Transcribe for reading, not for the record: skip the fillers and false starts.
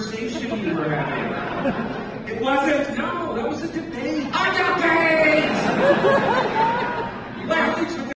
conversation you were having. It wasn't. No, that was a debate. I got paid!